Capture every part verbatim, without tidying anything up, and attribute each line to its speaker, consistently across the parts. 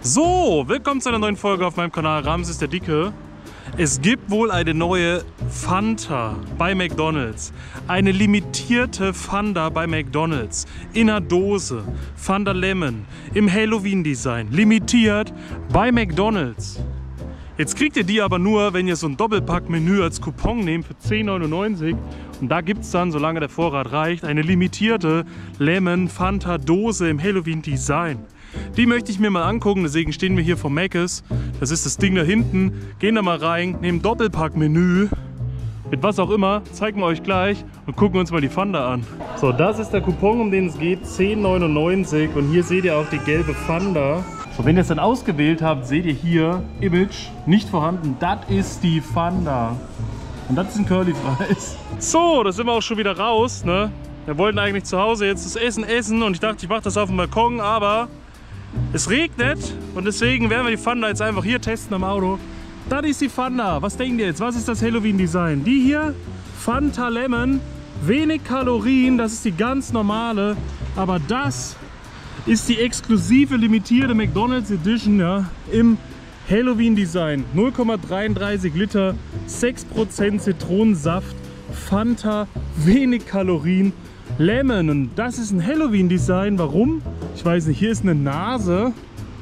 Speaker 1: So, willkommen zu einer neuen Folge auf meinem Kanal Ramses der Dicke. Es gibt wohl eine neue Fanta bei McDonald's. Eine limitierte Fanta bei McDonald's. In einer Dose. Fanta Lemon. Im Halloween-Design. Limitiert bei McDonald's. Jetzt kriegt ihr die aber nur, wenn ihr so ein Doppelpack-Menü als Coupon nehmt für zehn neunundneunzig. Und da gibt es dann, solange der Vorrat reicht, eine limitierte Lemon Fanta Dose im Halloween-Design. Die möchte ich mir mal angucken, deswegen stehen wir hier vor Mc's. Das ist das Ding da hinten. Gehen da mal rein, nehmen Doppelpack-Menü. Mit was auch immer, zeigen wir euch gleich und gucken uns mal die Fanta an. So, das ist der Coupon, um den es geht, zehn neunundneunzig. Und hier seht ihr auch die gelbe Fanta. Und wenn ihr es dann ausgewählt habt, seht ihr hier, Image, nicht vorhanden. Das ist die Fanta. Und das ist ein Curly-Fries. So, da sind wir auch schon wieder raus, ne? Wir wollten eigentlich zu Hause jetzt das Essen essen und ich dachte, ich mache das auf dem Balkon, aber es regnet und deswegen werden wir die Fanta jetzt einfach hier testen am Auto. Das ist die Fanta. Was denkt ihr jetzt? Was ist das Halloween-Design? Die hier, Fanta Lemon, wenig Kalorien, das ist die ganz normale. Aber das ist die exklusive, limitierte McDonald's Edition, ja, im Halloween-Design. null Komma dreiunddreißig Liter, sechs Prozent Zitronensaft, Fanta, wenig Kalorien. Lemon, und das ist ein Halloween-Design. Warum? Ich weiß nicht, hier ist eine Nase,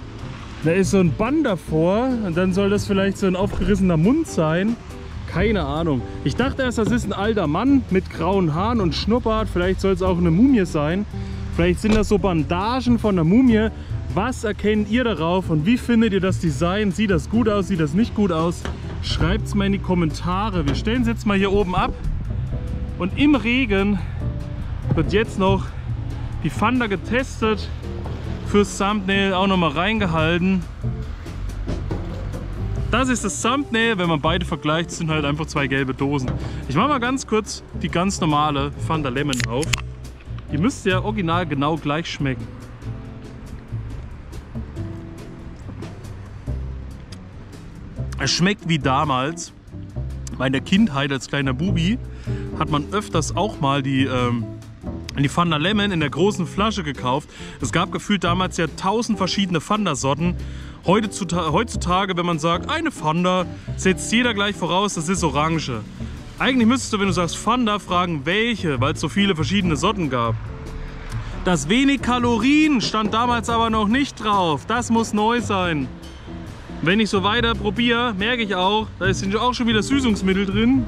Speaker 1: da ist so ein Band davor und dann soll das vielleicht so ein aufgerissener Mund sein. Keine Ahnung. Ich dachte erst, das ist ein alter Mann mit grauen Haaren und Schnurrbart. Vielleicht soll es auch eine Mumie sein. Vielleicht sind das so Bandagen von einer Mumie. Was erkennt ihr darauf und wie findet ihr das Design? Sieht das gut aus, sieht das nicht gut aus? Schreibt es mal in die Kommentare. Wir stellen es jetzt mal hier oben ab und im Regen wird jetzt noch die Fanta getestet, fürs Thumbnail auch noch mal reingehalten. Das ist das Thumbnail, wenn man beide vergleicht, sind halt einfach zwei gelbe Dosen. Ich mache mal ganz kurz die ganz normale Fanta Lemon auf. Die müsste ja original genau gleich schmecken. Es schmeckt wie damals. In der Kindheit als kleiner Bubi hat man öfters auch mal die ähm, die Fanta Lemon in der großen Flasche gekauft. Es gab gefühlt damals ja tausend verschiedene Fanta-Sorten. Heutzutage, wenn man sagt, eine Fanta, setzt jeder gleich voraus, das ist Orange. Eigentlich müsstest du, wenn du sagst Fanta, fragen, welche, weil es so viele verschiedene Sorten gab. Das wenig Kalorien stand damals aber noch nicht drauf. Das muss neu sein. Wenn ich so weiter probiere, merke ich auch, da sind auch schon wieder Süßungsmittel drin.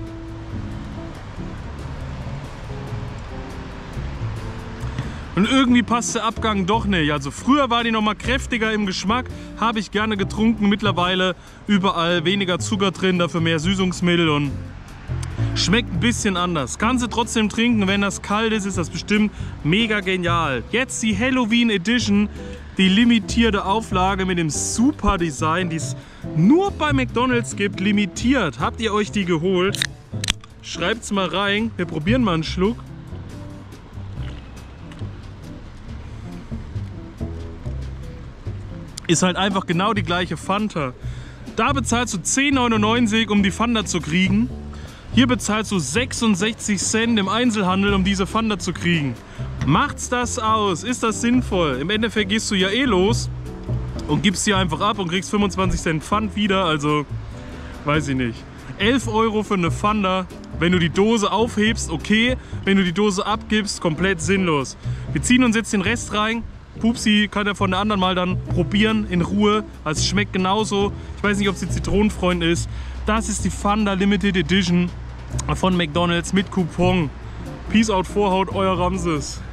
Speaker 1: Und irgendwie passt der Abgang doch nicht. Also früher war die noch mal kräftiger im Geschmack, habe ich gerne getrunken. Mittlerweile überall weniger Zucker drin, dafür mehr Süßungsmittel und schmeckt ein bisschen anders. Kannst du trotzdem trinken, wenn das kalt ist, ist das bestimmt mega genial. Jetzt die Halloween Edition, die limitierte Auflage mit dem super Design, die es nur bei McDonald's gibt, limitiert. Habt ihr euch die geholt? Schreibt's mal rein, wir probieren mal einen Schluck. Ist halt einfach genau die gleiche Fanta. Da bezahlst du zehn neunundneunzig, um die Fanta zu kriegen. Hier bezahlst du sechsundsechzig Cent im Einzelhandel, um diese Fanta zu kriegen. Macht's das aus? Ist das sinnvoll? Im Endeffekt gehst du ja eh los und gibst sie einfach ab und kriegst fünfundzwanzig Cent Pfand wieder. Also, weiß ich nicht. elf Euro für eine Fanta. Wenn du die Dose aufhebst, okay. Wenn du die Dose abgibst, komplett sinnlos. Wir ziehen uns jetzt den Rest rein. Pupsi kann er von der anderen mal dann probieren in Ruhe. Also es schmeckt genauso. Ich weiß nicht, ob sie Zitronenfreund ist. Das ist die Fanta Limited Edition von McDonald's mit Coupon. Peace out Vorhaut, euer Ramses.